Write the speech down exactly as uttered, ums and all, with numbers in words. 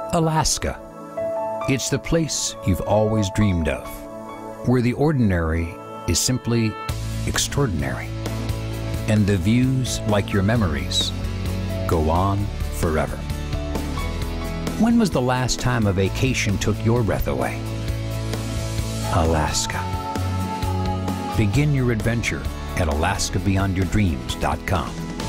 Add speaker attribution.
Speaker 1: Alaska. It's the place you've always dreamed of, where the ordinary is simply extraordinary, and the views, like your memories, go on forever. When was the last time a vacation took your breath away? Alaska. Begin your adventure at alaska beyond your dreams dot com.